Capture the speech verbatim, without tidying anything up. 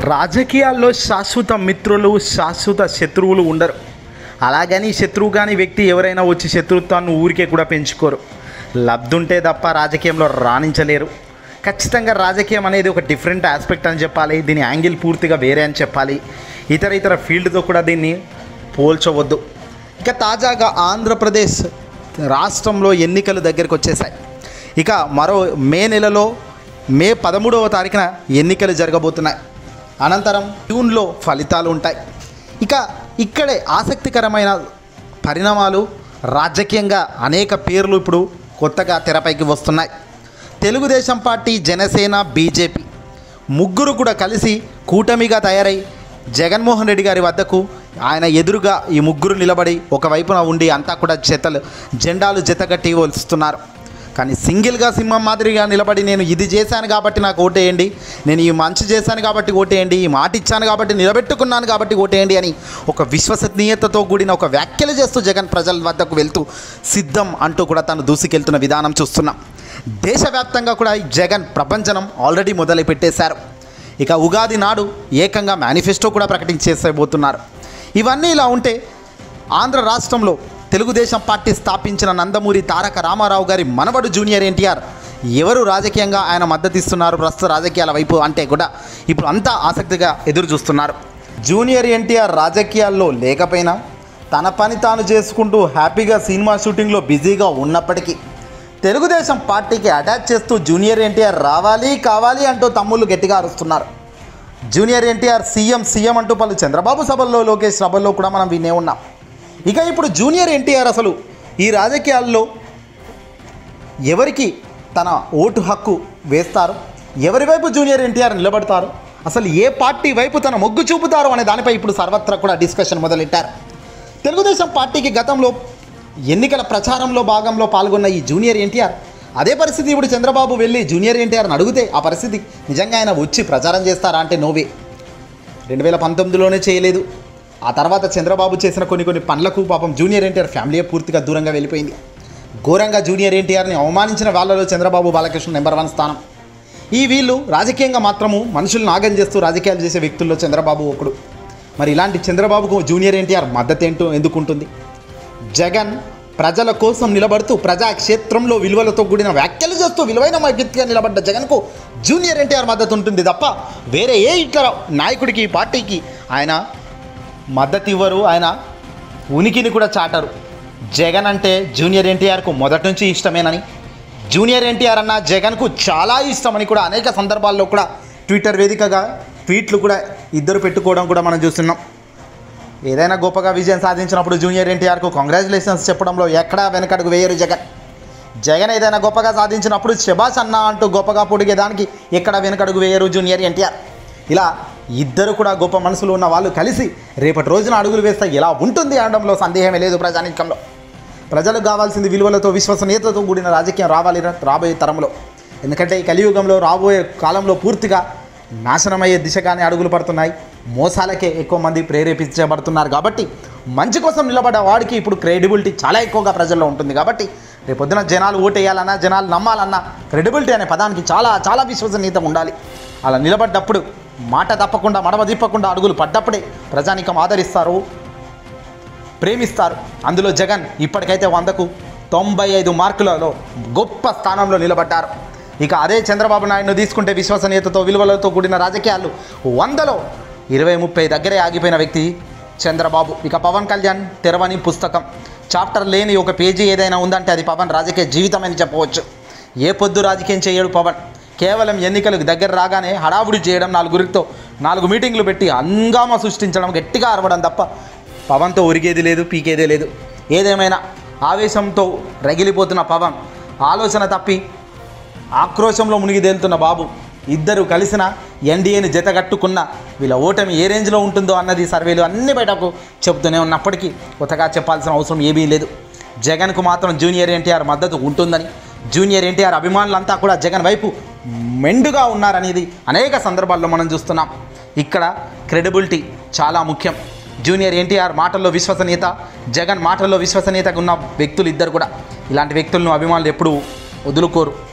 రాజకీయాల్లో శాశ్వత మిత్రులు శాశ్వత శత్రువులు ఉండరు. అలాగని శత్రువు కాని వ్యక్తి ఎవరైనా వచ్చి శత్రుత్వాన్ని ఊరికే కూడా పెంచుకోరు. లబ్ధుంటే తప్ప రాజకీయంలో రాణించలేరు. ఖచ్చితంగా రాజకీయం అనేది ఒక డిఫరెంట్ ఆస్పెక్ట్ అని చెప్పాలి. దీని యాంగిల్ పూర్తిగా వేరే అని చెప్పాలి. ఇతర ఇతర ఫీల్డ్తో కూడా దీన్ని పోల్చవద్దు. ఇక తాజాగా ఆంధ్రప్రదేశ్ రాష్ట్రంలో ఎన్నికలు దగ్గరికి వచ్చేసాయి. ఇక మరో మే నెలలో మే పదమూడవ తారీఖున ఎన్నికలు జరగబోతున్నాయి. అనంతరం జూన్లో ఫలితాలు ఉంటాయి. ఇక ఇక్కడే ఆసక్తికరమైన పరిణామాలు రాజకీయంగా అనేక పేర్లు ఇప్పుడు కొత్తగా తెరపైకి వస్తున్నాయి. తెలుగుదేశం పార్టీ, జనసేన, బీజేపీ ముగ్గురు కూడా కలిసి కూటమిగా తయారై జగన్మోహన్ రెడ్డి గారి వద్దకు ఆయన ఎదురుగా ఈ ముగ్గురు నిలబడి ఒకవైపున ఉండి అంతా కూడా జతలు జెండాలు జతగట్టి వస్తున్నారు. కానీ సింగిల్గా సింహం మాదిరిగా నిలబడి నేను ఇది చేశాను కాబట్టి నాకు ఓటేయండి, నేను ఈ మంచి చేశాను కాబట్టి ఓటేయండి, ఈ మాట ఇచ్చాను కాబట్టి నిలబెట్టుకున్నాను కాబట్టి ఓటేయండి అని ఒక విశ్వసనీయతతో కూడిన ఒక వ్యాఖ్యలు చేస్తూ జగన్ ప్రజల వద్దకు వెళ్తూ సిద్ధం అంటూ కూడా తను దూసుకెళ్తున్న విధానం చూస్తున్నాం. దేశవ్యాప్తంగా కూడా ఈ జగన్ ప్రపంచనం ఆల్రెడీ మొదలు పెట్టేశారు. ఇక ఉగాది నాడు ఏకంగా మేనిఫెస్టో కూడా ప్రకటించేసేబోతున్నారు. ఇవన్నీ ఇలా ఉంటే ఆంధ్ర రాష్ట్రంలో తెలుగుదేశం పార్టీ స్థాపించిన నందమూరి తారక రామారావు గారి మనవడు జూనియర్ ఎన్టీఆర్ ఎవరు రాజకీయంగా ఆయన మద్దతు ఇస్తున్నారు ప్రస్తుత రాజకీయాల వైపు అంటే కూడా ఇప్పుడు అంతా ఆసక్తిగా ఎదురు చూస్తున్నారు. జూనియర్ ఎన్టీఆర్ రాజకీయాల్లో లేకపోయినా తన పని తాను చేసుకుంటూ హ్యాపీగా సినిమా షూటింగ్లో బిజీగా ఉన్నప్పటికీ తెలుగుదేశం పార్టీకి అటాచ్ చేస్తూ జూనియర్ ఎన్టీఆర్ రావాలి కావాలి అంటూ తమ్ముళ్ళు గట్టిగా అరుస్తున్నారు. జూనియర్ ఎన్టీఆర్ సీఎం సీఎం అంటూ పలు చంద్రబాబు సభల్లో, లోకేష్ సభల్లో కూడా మనం వినే ఉన్నాం. ఇక ఇప్పుడు జూనియర్ ఎన్టీఆర్ అసలు ఈ రాజకీయాల్లో ఎవరికి తన ఓటు హక్కు వేస్తారు, ఎవరి వైపు జూనియర్ ఎన్టీఆర్ నిలబడతారు, అసలు ఏ పార్టీ వైపు తన మొగ్గు చూపుతారు అనే దానిపై ఇప్పుడు సర్వత్రా కూడా డిస్కషన్ మొదలెట్టారు. తెలుగుదేశం పార్టీకి గతంలో ఎన్నికల ప్రచారంలో భాగంలో పాల్గొన్న ఈ జూనియర్ ఎన్టీఆర్ అదే పరిస్థితి ఇప్పుడు చంద్రబాబు వెళ్ళి జూనియర్ ఎన్టీఆర్ని అడిగితే ఆ పరిస్థితి నిజంగా ఆయన వచ్చి ప్రచారం చేస్తారా అంటే నోవే. రెండు వేల పంతొమ్మిదిలోనే చేయలేదు. ఆ తర్వాత చంద్రబాబు చేసిన కొన్ని కొన్ని పనులకు పాపం జూనియర్ ఎన్టీఆర్ ఫ్యామిలీ పూర్తిగా దూరంగా వెళ్ళిపోయింది. ఘోరంగా జూనియర్ ఎన్టీఆర్ని అవమానించిన వాళ్ళలో చంద్రబాబు, బాలకృష్ణ నెంబర్ వన్ స్థానం. ఈ వీళ్ళు రాజకీయంగా మాత్రము మనుషులను నాగం చేస్తూ రాజకీయాలు చేసే వ్యక్తుల్లో చంద్రబాబు ఒకడు. మరి ఇలాంటి చంద్రబాబుకు జూనియర్ ఎన్టీఆర్ మద్దతు ఏంటో ఎందుకుంటుంది? జగన్ ప్రజల కోసం నిలబడుతూ ప్రజాక్షేత్రంలో విలువలతో కూడిన వ్యాఖ్యలు చేస్తూ విలువైన వ్యక్తిగా నిలబడ్డ జగన్కు జూనియర్ ఎన్టీఆర్ మద్దతు ఉంటుంది తప్ప వేరే ఏ ఇతర నాయకుడికి, పార్టీకి ఆయన మద్దతు ఇవ్వరు. ఆయన ఉనికిని కూడా చాటరు. జగన్ అంటే జూనియర్ ఎన్టీఆర్కు మొదటి నుంచి ఇష్టమేనని, జూనియర్ ఎన్టీఆర్ అన్న జగన్కు చాలా ఇష్టమని కూడా అనేక సందర్భాల్లో కూడా ట్విట్టర్ వేదికగా ట్వీట్లు కూడా ఇద్దరు పెట్టుకోవడం కూడా మనం చూస్తున్నాం. ఏదైనా గొప్పగా విజయం సాధించినప్పుడు జూనియర్ ఎన్టీఆర్కు కంగ్రాచులేషన్స్ చెప్పడంలో ఎక్కడా వెనకడుగు వేయరు జగన్. జగన్ ఏదైనా గొప్పగా సాధించినప్పుడు శబాష్ అన్న అంటూ గొప్పగా పొడిగేదానికి ఎక్కడ వెనకడుగు వేయరు జూనియర్ ఎన్టీఆర్. ఇలా ఇద్దరు కూడా గొప్ప మనసులు ఉన్న వాళ్ళు కలిసి రేపటి రోజున అడుగులు వేస్తే ఎలా ఉంటుంది అనడంలో సందేహమే లేదు. ప్రజానీకంలో ప్రజలకు కావాల్సింది విలువలతో, విశ్వసనీయతతో కూడిన రాజకీయం రావాలి రాబోయే తరంలో. ఎందుకంటే ఈ కలియుగంలో రాబోయే కాలంలో పూర్తిగా నాశనమయ్యే దిశగానే అడుగులు పడుతున్నాయి. మోసాలకే ఎక్కువ మంది ప్రేరేపించబడుతున్నారు. కాబట్టి మంచి కోసం నిలబడ్డ వాడికి ఇప్పుడు క్రెడిబిలిటీ చాలా ఎక్కువగా ప్రజల్లో ఉంటుంది. కాబట్టి రేపొద్దున జనాలు ఓటు వేయాలన్నా, జనాలు నమ్మాలన్నా క్రెడిబిలిటీ అనే పదానికి చాలా చాలా విశ్వసనీయత ఉండాలి. అలా నిలబడ్డప్పుడు మాట తప్పకుండా, మడమ తిప్పకుండా అడుగులు పడ్డప్పుడే ప్రజానీకం ఆదరిస్తారు, ప్రేమిస్తారు. అందులో జగన్ ఇప్పటికైతే వందకు తొంభై ఐదు మార్కులలో గొప్ప స్థానంలో నిలబడ్డారు. ఇక అదే చంద్రబాబు నాయుడును తీసుకుంటే విశ్వసనీయతతో, విలువలతో కూడిన రాజకీయాలు వందలో ఇరవై ముప్పై దగ్గరే ఆగిపోయిన వ్యక్తి చంద్రబాబు. ఇక పవన్ కళ్యాణ్ తెరవని పుస్తకం, చాప్టర్ లేని ఒక పేజీ ఏదైనా ఉందంటే అది పవన్ రాజకీయ జీవితం అని చెప్పవచ్చు. ఏ పొద్దు రాజకీయం చేయడు పవన్. కేవలం ఎన్నికలకు దగ్గర రాగానే హడావుడి చేయడం, నాలుగురితో నాలుగు మీటింగ్లు పెట్టి హంగామా సృష్టించడం, గట్టిగా అరవడం తప్ప పవన్తో ఒరిగేది లేదు, పీకేదే లేదు. ఏదేమైనా ఆవేశంతో రగిలిపోతున్న పవన్, ఆలోచన తప్పి ఆక్రోశంలో మునిగి తేలుతున్న బాబు ఇద్దరు కలిసిన ఎన్డీఏని జతగట్టుకున్న వీళ్ళ ఓటమి ఏ రేంజ్లో ఉంటుందో అన్నది సర్వేలు అన్ని బయటకు చెబుతూనే ఉన్నప్పటికీ కొత్తగా చెప్పాల్సిన అవసరం ఏమీ లేదు. జగన్కు మాత్రం జూనియర్ ఎన్టీఆర్ మద్దతు ఉంటుందని, జూనియర్ ఎన్టీఆర్ అభిమానులంతా కూడా జగన్ వైపు మెండుగా ఉన్నారనేది అనేక సందర్భాల్లో మనం చూస్తున్నాం. ఇక్కడ క్రెడిబిలిటీ చాలా ముఖ్యం. జూనియర్ ఎన్టీఆర్ మాటల్లో విశ్వసనీయత, జగన్ మాటల్లో విశ్వసనీయతగా ఉన్న వ్యక్తులు ఇద్దరు కూడా. ఇలాంటి వ్యక్తులను అభిమానులు ఎప్పుడూ వదులుకోరు.